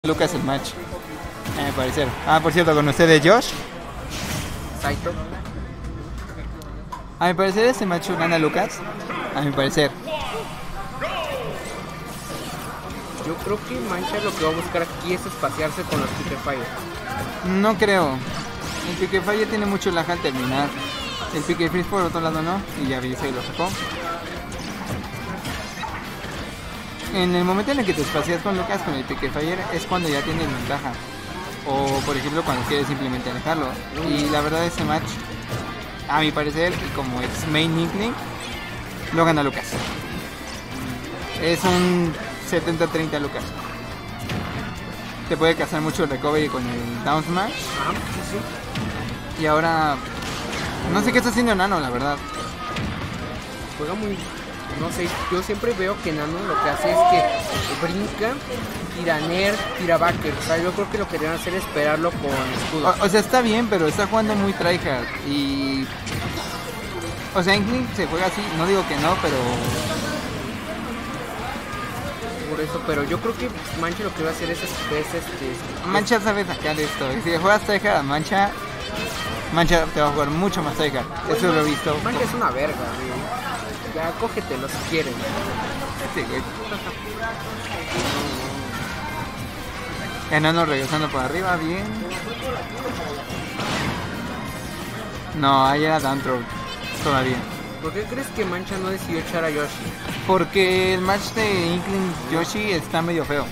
Lucas el match, a mi parecer. Ah, por cierto, con ustedes Josh. Saito. A mi parecer este match gana Lucas. A mi parecer. Yo creo que Mancha lo que va a buscar aquí es espaciarse con los Pique Fire. No creo. El Pique Fire tiene mucho lag al terminar. El Pique Freeze por otro lado no. Y ya vi, se lo sacó. En el momento en el que te espacias con Lucas con el Pique Fire es cuando ya tienes ventaja. O por ejemplo cuando quieres simplemente alejarlo. Y la verdad ese match, a mi parecer, y como es main Inkling, lo gana Lucas. Es un 70-30 Lucas. Te puede cazar mucho el recovery con el down smash. Ajá, sí, sí. Y ahora no sé qué está haciendo Nano, la verdad. Juega muy... No sé, yo siempre veo que Nano lo que hace es que brinca, tira Nair, tira backer. O sea, yo creo que lo que deben hacer es esperarlo con escudo. O sea, está bien, pero está jugando muy tryhard. Y... O sea, Inkling se juega así, no digo que no, pero... Por eso, pero yo creo que Mancha lo que va a hacer es Mancha sabe sacar esto. Si juegas tryhard a Mancha te va a jugar mucho más tryhard. Eso lo he visto. Mancha es una verga, güey. Ya cógetelo si quieres. Sí, güey. Enano regresando por arriba, bien. No, ahí era down throw todavía. ¿Por qué crees que Mancha no decidió echar a Yoshi? Porque el match de Inkling Yoshi está medio feo.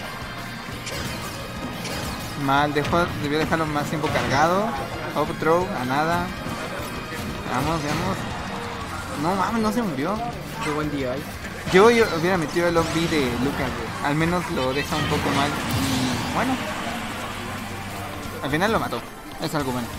Mal, debió dejarlo más tiempo cargado. Up throw, a nada. Vamos, veamos. No mames, no se murió. Qué buen día hay. Yo hubiera metido el lobby de Lucas, güey. Al menos lo deja un poco mal. Y bueno, al final lo mató. Es algo bueno.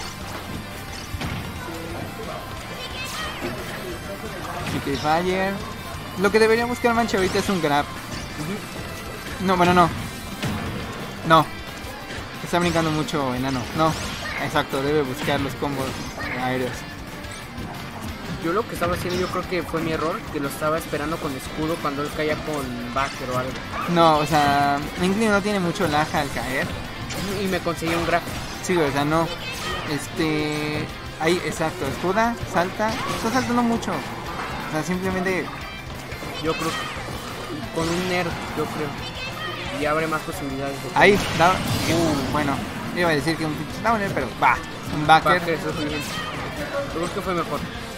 Pique Fire. Lo que debería buscar Mancha ahorita es un grab. No, bueno, no. No. Está brincando mucho Enano. No. Exacto, debe buscar los combos aéreos. Yo lo que estaba haciendo, yo creo que fue mi error, que lo estaba esperando con escudo cuando él caía con backer o algo. No, o sea, Inkling no tiene mucho lag al caer. Y me conseguí un grab. Sí, o sea, no. Ahí, exacto, escuda, salta. Está saltando mucho. O sea, simplemente... Yo creo que con un nerd, yo creo. Y abre más posibilidades. Ahí, bueno, iba a decir que un downer, pero va. Un backer. Eso es muy bien. Yo creo que fue mejor.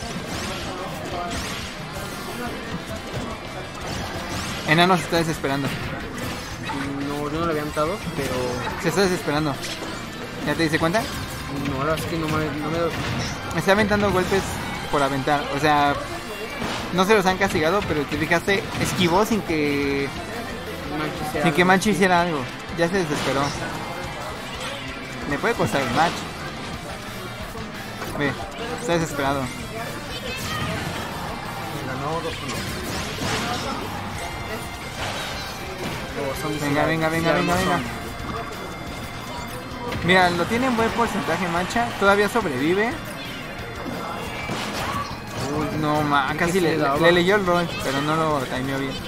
Enano se está desesperando. No, yo no lo había notado, pero... Se está desesperando. ¿Ya te diste cuenta? No, la verdad es que no me doy. Está aventando golpes por aventar. O sea, no se los han castigado, pero te fijaste, esquivó sin que Mancha hiciera algo. Ya se desesperó. Le puede costar el match. Ve, está desesperado. Ganó 2-1. Venga. Mira, lo tiene en buen porcentaje Mancha. Todavía sobrevive. Uy, no, casi le leyó el rol, pero no lo timeó bien.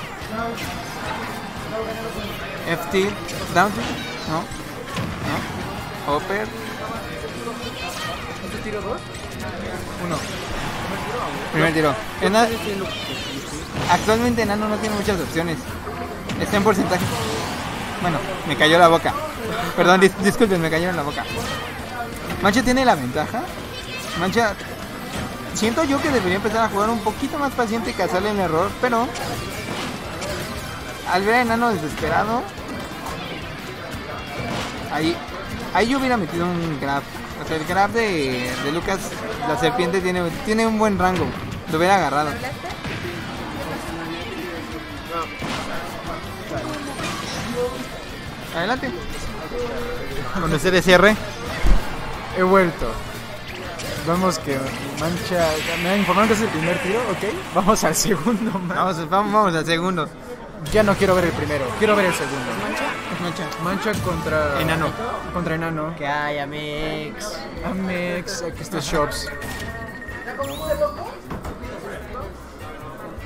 FT, down, no, Hopper. ¿Este tiro 2? 1. Primer tiro. Actualmente Nano no tiene muchas opciones. Está en porcentaje. Bueno, me cayó la boca. Perdón, disculpen, me cayó en la boca. Mancha tiene la ventaja. Mancha, siento yo que debería empezar a jugar un poquito más paciente y cazarle el error, pero al ver a Enano desesperado, ahí yo hubiera metido un grab. O sea, el grab de Lucas, la serpiente tiene un buen rango. Lo hubiera agarrado. Adelante. Con el CDCR. He vuelto. Vemos que Mancha... Me informaron que es el primer tiro, ok. Vamos al segundo, Vamos al segundo. Ya no quiero ver el primero, quiero ver el segundo. Mancha contra... Enano. Contra Enano. ¿Qué hay, Amex? Amex, aquí está Shops.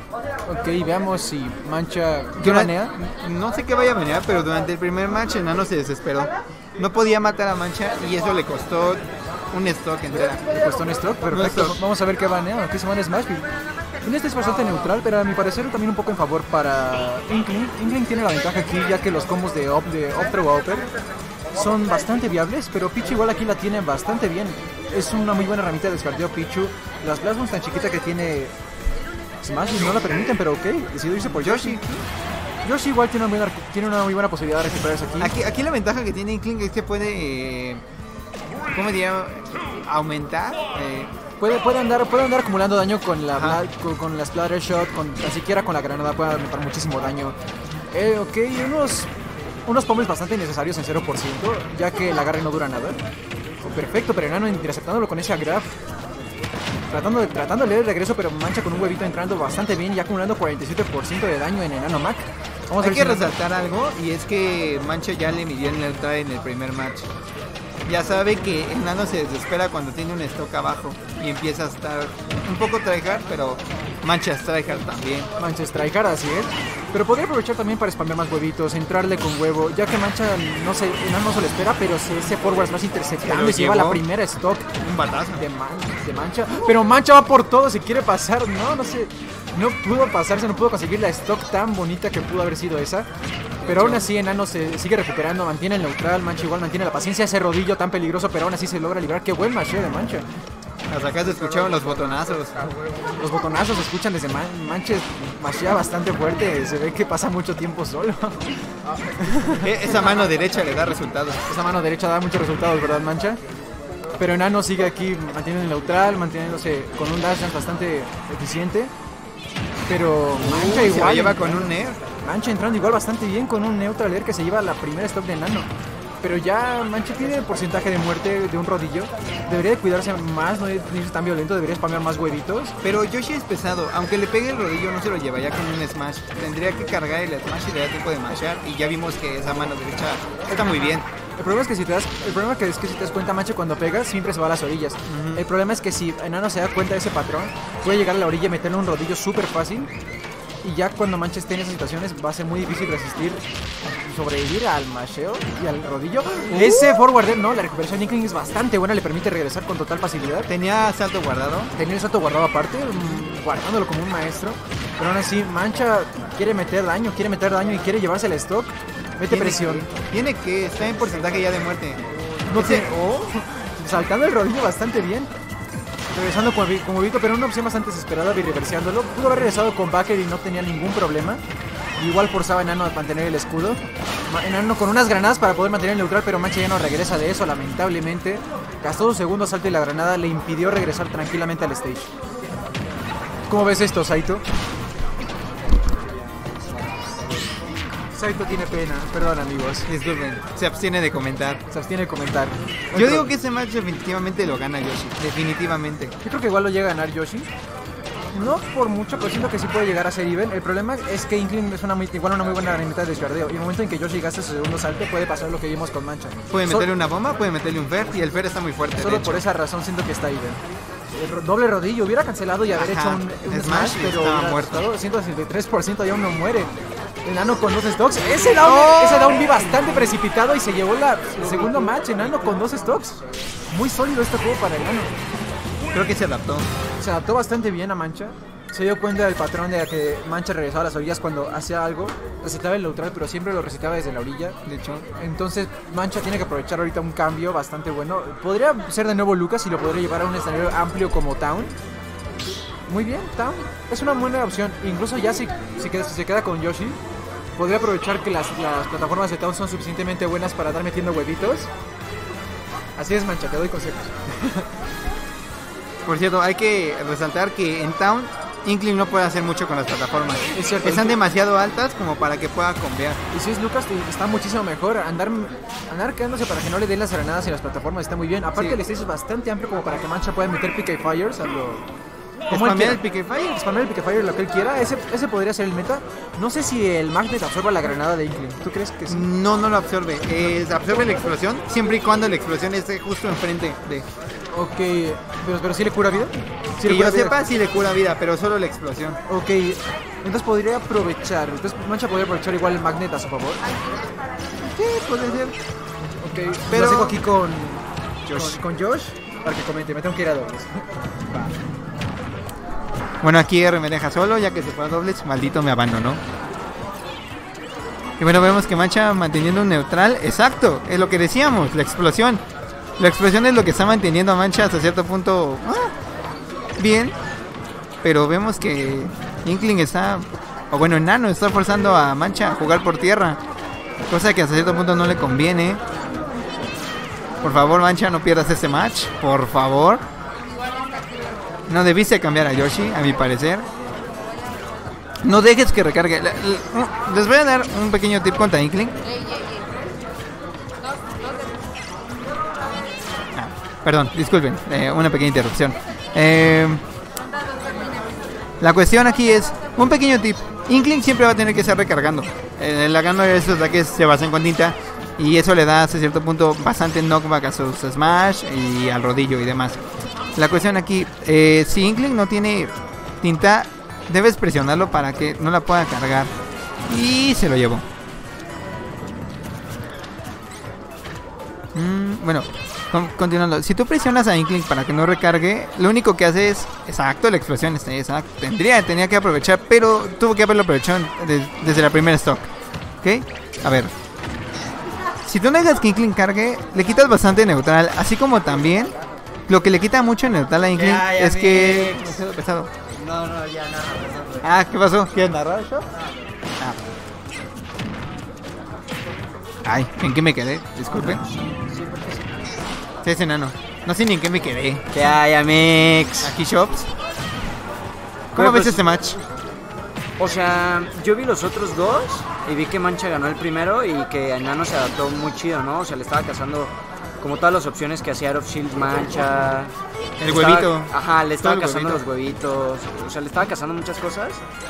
Ok, veamos si Mancha... ¿Qué Durante- banea? No sé qué vaya a banear, pero durante el primer match Enano se desesperó. No podía matar a Mancha y eso le costó un stock entera. Le costó un stock, perfecto. stock. Vamos a ver qué banea. Aquí se van Smash. En este es bastante neutral, pero a mi parecer también un poco en favor para Inkling. Inkling tiene la ventaja aquí, ya que los combos de up throw a upper son bastante viables, pero Pichu igual aquí la tiene bastante bien. Es una muy buena herramienta de descarteo Pichu. Las plasmas tan chiquitas que tiene Smash no la permiten, pero ok, decidió irse por Yoshi. Yoshi igual tiene una muy buena posibilidad de recuperarse aquí. Aquí la ventaja que tiene Inkling es que puede, ¿cómo diría? Aumentar. Puede andar acumulando daño con la Ajá. con la splatter shot, tan siquiera con la granada puede aumentar muchísimo daño. Ok, unos pummels bastante necesarios en 0%, ya que el agarre no dura nada. Perfecto, pero Enano interceptándolo con ese grab. Tratando de leer el regreso, pero Mancha con un huevito entrando bastante bien y acumulando 47% de daño en Enano Mac. Vamos a Hay ver que si resaltar algo y es que Mancha ya le midió el neutral en el primer match. Ya sabe que Enano se desespera cuando tiene un stock abajo y empieza a estar un poco tryhard, pero Mancha es tryhard también. Mancha es tryhard, así es. Pero podría aprovechar también para spamear más huevitos, entrarle con huevo, ya que Mancha Enano no se lo espera, pero ese forward más interceptando Pero y se lleva la llegó primera stock un batazo. de Mancha. Pero Mancha va por todo, si quiere pasar, no sé. No pudo pasarse, no pudo conseguir la stock tan bonita que pudo haber sido esa. Pero aún así Enano se sigue recuperando, mantiene el neutral, Mancha igual mantiene la paciencia, ese rodillo tan peligroso, pero aún así se logra librar. Qué buen masheo de Mancha. Hasta acá se escucharon los botonazos. Los botonazos se escuchan desde Mancha, mashea bastante fuerte, se ve que pasa mucho tiempo solo. Esa mano derecha le da resultados. Esa mano derecha da muchos resultados, ¿verdad, Mancha? Pero Enano sigue aquí manteniendo el neutral, manteniéndose con un dash dance bastante eficiente. Pero Mancha Se igual lo lleva con un nerf. Mancha entrando igual bastante bien con un neutral air que se lleva la primera stock de Enano. Pero ya Mancha tiene porcentaje de muerte de un rodillo. Debería de cuidarse más, no irse tan violento, debería spamear más huevitos. Pero Yoshi es pesado, aunque le pegue el rodillo no se lo llevaría con un smash. Tendría que cargar el smash y le da tiempo de mashear. Y ya vimos que esa mano derecha está muy bien. El problema es que si te das cuenta, Mancha cuando pegas siempre se va a las orillas. El problema es que si Enano se da cuenta de ese patrón, puede llegar a la orilla y meterle un rodillo súper fácil. Y ya cuando Mancha esté en esas situaciones va a ser muy difícil resistir, sobrevivir al masheo y al rodillo. Ese forward, no, la recuperación de Inkling es bastante buena, le permite regresar con total facilidad. Tenía salto guardado. Tenía el salto guardado aparte, guardándolo como un maestro. Pero aún así, Mancha quiere meter daño y quiere llevarse el stock. Mete presión. Está en porcentaje ya de muerte. No saltando el rodillo bastante bien. Regresando con huevito, pero una opción bastante desesperada y reverseándolo. Pudo haber regresado con backer y no tenía ningún problema. Igual forzaba a Enano a mantener el escudo. Enano con unas granadas para poder mantener el neutral, pero Mancha ya no regresa de eso, lamentablemente. Gastó su segundo salto y la granada le impidió regresar tranquilamente al stage. ¿Cómo ves esto, Saito? Saito tiene pena, perdón amigos. Disculpen, se abstiene de comentar. Se abstiene de comentar. Yo digo que ese match definitivamente lo gana Yoshi. Definitivamente. Yo creo que igual lo llega a ganar Yoshi. No por mucho, pero siento que sí puede llegar a ser even. El problema es que Inkling es igual una muy buena herramienta de desguardeo. Y en el momento en que Yoshi gasta su segundo salto, puede pasar lo que vimos con Mancha. Puede meterle una bomba, puede meterle un fer y el fer está muy fuerte. Solo por esa razón siento que está even. El doble rodillo, hubiera cancelado y haber hecho un smash, pero estaba muerto. 163% ya uno muere. Enano con 2 stocks. Ese down B bastante precipitado y se llevó el segundo match. Enano con 2 stocks. Muy sólido este juego para Enano. Creo que se adaptó. Se adaptó bastante bien a Mancha. Se dio cuenta del patrón de que Mancha regresaba a las orillas cuando hacía algo. Recetaba el neutral, pero siempre lo recetaba desde la orilla. De hecho, Entonces Mancha tiene que aprovechar ahorita un cambio bastante bueno. Podría ser de nuevo Lucas y lo podría llevar a un escenario amplio como Town. Muy bien, Town. Es una buena opción. Incluso ya si se queda con Yoshi, podría aprovechar que las plataformas de Town son suficientemente buenas para dar metiendo huevitos. Así es, Mancha, te doy consejos. por cierto, hay que resaltar que en Town Inkling no puede hacer mucho con las plataformas. Es cierto. Están demasiado altas como para que pueda combear. Y si es Lucas, está muchísimo mejor. Andar quedándose para que no le den las granadas en las plataformas está muy bien. Aparte, Sí. el stage es bastante amplio como para que Mancha pueda meter Pick Fires a lo... Spamear el Pick Fire. Spamear el Pick Fire lo que él quiera. Ese podría ser el meta. No sé si el Magnet absorba la granada de Inkling. ¿Tú crees que sí? No lo absorbe. Absorbe la explosión siempre y cuando la explosión esté justo enfrente de. Ok, pero ¿sí le cura vida? ¿Sí le Que yo cura vida? sepa, sí le cura vida, pero solo la explosión. Ok, entonces podría aprovechar. Entonces Mancha podría aprovechar igual el Magnet a su favor. Sí, puede ser. Ok, Pero- lo sigo aquí con Josh. con Josh para que comente. Me tengo que ir a dobles. Bueno, aquí R me deja solo, ya que se fue a dobles, maldito me abandonó. Y bueno, vemos que Mancha manteniendo un neutral, exacto, es lo que decíamos, la explosión. La explosión es lo que está manteniendo a Mancha hasta cierto punto bien. Pero vemos que Inkling está, o bueno, Nano está forzando a Mancha a jugar por tierra. Cosa que hasta cierto punto no le conviene. Por favor, Mancha, no pierdas este match, por favor. No debiste cambiar a Yoshi, a mi parecer. No dejes que recargue. Les voy a dar un pequeño tip contra Inkling. Perdón, disculpen, una pequeña interrupción. La cuestión aquí es un pequeño tip. Inkling siempre va a tener que estar recargando. La gana de estos ataques se basan con tinta. Y eso le da hasta cierto punto bastante knockback a sus smash y al rodillo y demás. La cuestión aquí, si Inkling no tiene tinta, debes presionarlo para que no la pueda cargar. Y se lo llevó. Bueno, continuando. Si tú presionas a Inkling para que no recargue, lo único que hace es... Exacto, la explosión está exacto. Tenía que aprovechar, pero tuvo que haberlo aprovechado desde la primera stock. ¿Ok? A ver. Si tú no dejas que Inkling cargue, le quitas bastante neutral. Así como también, lo que le quita mucho neutral a Inkling es que... pesado. No, ya nada. Ah, ¿qué pasó? ¿Quieres narrar eso? Ay, ¿en qué me quedé? Disculpen. Sí, es enano. No sé ni en qué me quedé. ¿Qué hay, Amix? Aquí Shops. ¿Cómo ves este match? O sea, yo vi los otros dos y vi que Mancha ganó el primero y que Enano se adaptó muy chido, ¿no? O sea, le estaba cazando como todas las opciones que hacía Out of Shield Mancha. El huevito. Ajá, le estaba Todo el cazando huevito. los huevitos. O sea, le estaba cazando muchas cosas.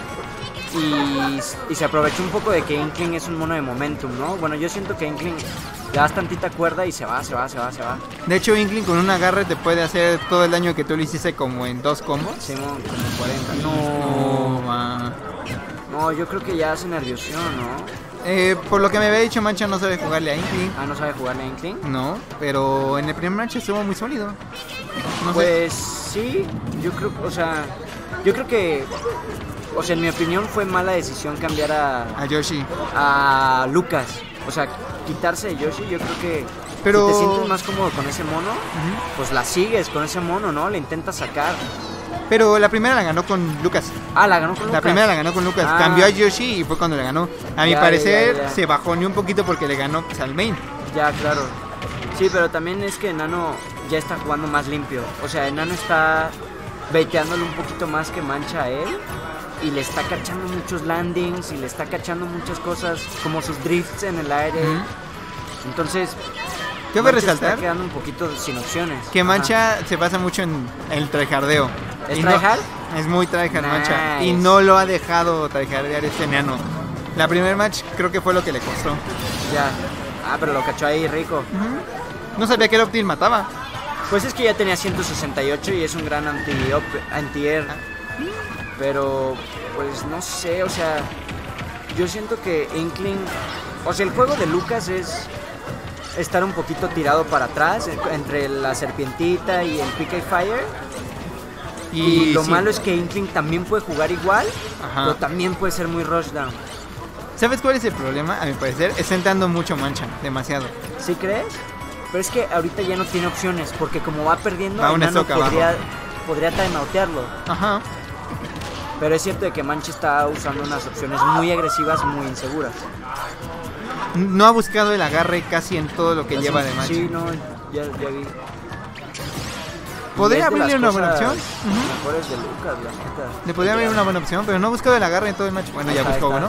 Y se aprovechó un poco de que Inkling es un mono de momentum, ¿no? Bueno, yo siento que Inkling le das tantita cuerda y se va. De hecho, Inkling con un agarre te puede hacer todo el daño que tú le hiciste como en 2 combos. Sí, como 40. No, man. No, yo creo que ya se nerviosió, ¿no? Por lo que me había dicho, Mancha no sabe jugarle a Inkling. Ah, ¿no sabe jugarle a Inkling? No, pero en el primer match estuvo muy sólido. No sé. Pues sí, yo creo que, o sea, en mi opinión fue mala decisión cambiar A Yoshi. a Lucas. O sea, quitarse de Yoshi, yo creo que Pero- si te sientes más cómodo con ese mono, pues la sigues con ese mono, ¿no? Le intentas sacar. Pero la primera la ganó con Lucas. Ah, la ganó con Lucas. La primera la ganó con Lucas. Ah. Cambió a Yoshi y fue cuando le ganó. A mi Ya, parecer ya. se bajó ni un poquito porque le ganó pues, al main. Ya, claro. Sí, pero también es que Enano ya está jugando más limpio. O sea, Enano está baiteándole un poquito más que Mancha a él. Y le está cachando muchos landings y le está cachando muchas cosas, como sus drifts en el aire. Ujú. Entonces, Cabe Mancha resaltar está quedando un poquito sin opciones. que Ajá. Mancha se basa mucho en el tryhardeo. ¿Es Y no- tryhard? Es muy tryhard Mancha. Y Nice. no lo ha dejado tryhardear este enano. La primer match creo que fue lo que le costó. Ya. Ah, pero lo cachó ahí rico. No sabía que el Optil mataba. Pues es que ya tenía 168 y es un gran anti-air. Pero, pues no sé, o sea, yo siento que Inkling, o sea, el juego de Lucas es estar un poquito tirado para atrás entre la serpientita y el Pick and Fire. Y lo sí. malo es que Inkling también puede jugar igual, Ajá. pero también puede ser muy rushdown. ¿Sabes cuál es el problema? A mi parecer, está entrando mucho Mancha, demasiado. ¿Sí crees? Pero es que ahorita ya no tiene opciones, porque como va perdiendo, Va un Enano stock abajo. podría timeoutearlo. Ajá. Pero es cierto de que Mancha está usando unas opciones muy agresivas, muy inseguras. No ha buscado el agarre casi en todo lo que lleva de Mancha. Sí, no, ya vi. ¿Podría Y es de abrirle las una buena cosas opción? Mejores de Lucas, la neta. Le podría abrir una buena opción, pero no ha buscado el agarre en todo el match. Bueno, ya Ahí buscó está. uno.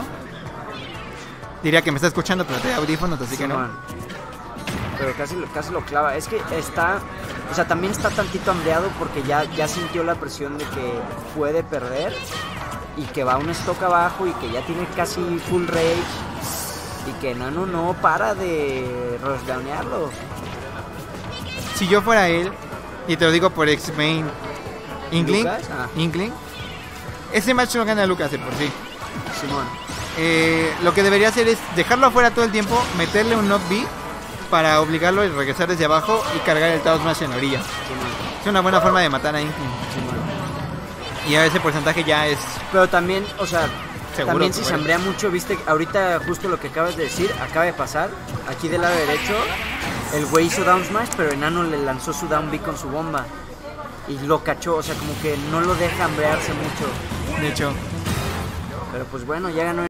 Diría que me está escuchando, pero trae audífonos, así que no. Simón. Pero casi lo clava. Es que está, o sea, también está tantito hambreado porque ya sintió la presión de que puede perder y que va un stock abajo y que ya tiene casi full rage y que Nano no para de rushdownearlo. Si yo fuera él, Y te lo digo por ex-main. Inkling. ¿Lucas? Ah. Inkling. Ese match lo gana Lucas de por sí. Simón. Lo que debería hacer es dejarlo afuera todo el tiempo, meterle un knock B para obligarlo a regresar desde abajo y cargar el Tao Smash en la orilla. Simón. Es una buena forma de matar a Inkling. Simón. Y a ese porcentaje ya es Pero también, o sea, seguro. también si que se muere. hambrea mucho, viste, ahorita justo lo que acabas de decir, acaba de pasar, aquí del lado derecho, el güey hizo down smash, pero Enano le lanzó su down B con su bomba. Y lo cachó, o sea, como que no lo deja hambrearse mucho. De hecho. Pero pues bueno, ya ganó